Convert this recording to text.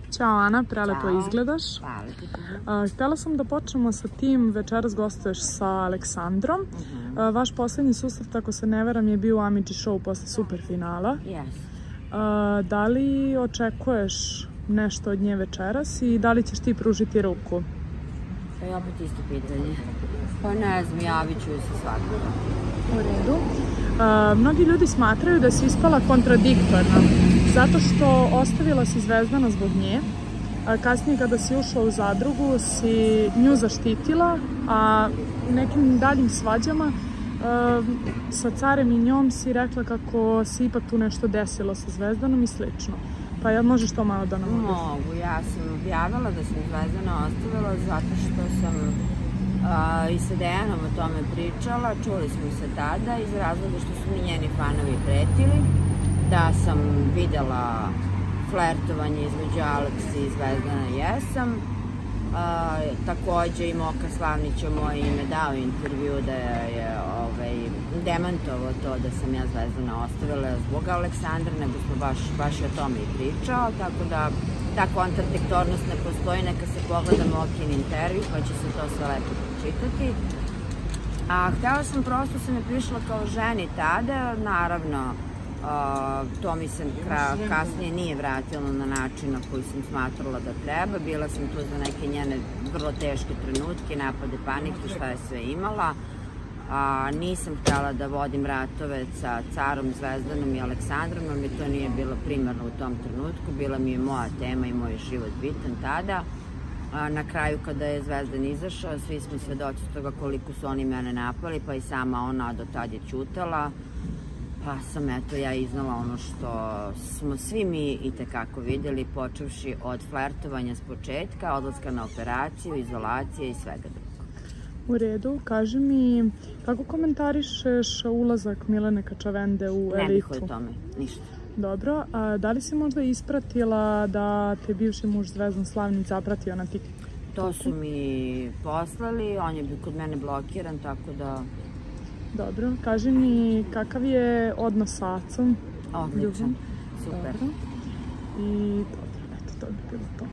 Ćao Ana, prelepo izgledaš. Hvala ti. Htjela sam da počnemo sa tim, večeras gostuješ sa Aleksandrom. Vaš poslednji susret, ako se ne veram, je bio u Amidži show posle superfinala. Jes. Da li očekuješ nešto od nje večeras i da li ćeš ti pružiti ruku? To je opet isto pitanje. Pa ne znam, javit ću se svakako. U redu. Mnogi ljudi smatraju da si ispala kontradiktorna, zato što ostavila si Zvezdana zbog nje. Kasnije kada si ušla u zadrugu si nju zaštitila, a u nekim daljim svađama sa carem i njom si rekla kako si ipak tu nešto desilo sa Zvezdanom i slično. Pa jel možeš to malo da nam objasniš? Mogu, ja sam objavila da sam Zvezdana ostavila zato što sam i sa Dejanom o tome pričala, čuli smo se tada iz razloga što su mi njeni fanovi pretili, da sam videla flertovanje između Aleksi i Zvezdana, jesam. Takođe i Moka Slavnić o moje ime dao intervju da je demantovao to da sam ja Zvezdana ostavila zbog Aleksandra, nego smo baš o tome i pričao, tako da ta kontradiktornost ne postoji, neka se pogleda Mokin intervju pa će se to sve lepo pročitati. A htjela sam, prosto sam je prišla kao ženi tada, naravno to mi se kasnije nije vratilo na način na koji sam smatrala da treba. Bila sam tu za neke njene vrlo teške trenutke, napade panike, šta je sve imala. Nisam htjela da vodim ratove sa carom, Zvezdanom i Aleksandrom, jer mi to nije bilo primarno u tom trenutku. Bila mi je moja tema i moj život bitan tada. Na kraju kada je Zvezdan izašao, svi smo svedoci toga koliko su oni mene napali, pa i sama ona do tad je ćutala. Pa sam ja iznala ono što smo svi mi itekako videli, počevši od flertovanja s početka, odlaska na operaciju, izolacije i svega drugog. U redu, kaži mi, kako komentarišeš ulazak Milene Kačavende u elitu? Ne bih o tome, ništa. Dobro, a da li si možda ispratila da te bivši muž Zvezdan Slavnić zapratio na TikToku? To su mi poslali, on je kod mene blokiran, tako da... Dobro, kaži mi kakav je odnos sa Acom? Odličan, super. I dobro, eto, to bi bilo to.